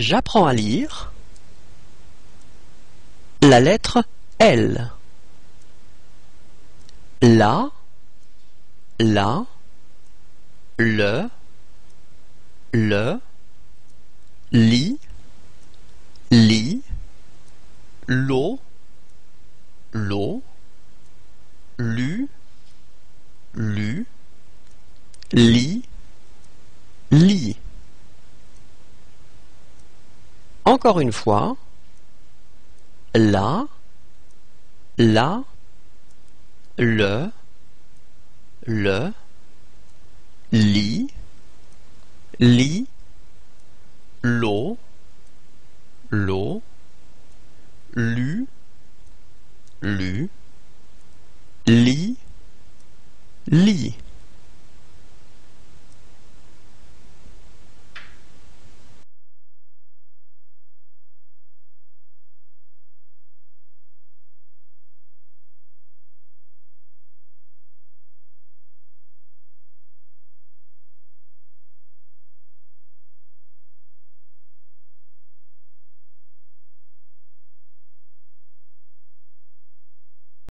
J'apprends à lire la lettre L. La, le, li, lo, lu, li. Encore une fois, la, le, li, lo, lu, li.